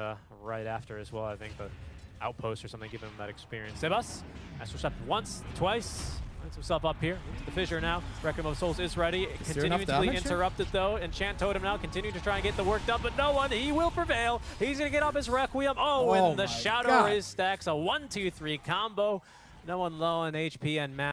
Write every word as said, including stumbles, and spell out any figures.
uh, right after as well. I think the outpost or something giving him that experience. Sebas, Astral Step once, twice. Finds himself up here into the fissure now. Requiem of Souls is ready. Is Continuing to be interrupted though. Enchant Totem now, continuing to try and get the work done, but no one. He will prevail. He's going to get off his Requiem. Oh, oh and the Shadow God. is stacks. A one two three combo. No one low on H P and mana.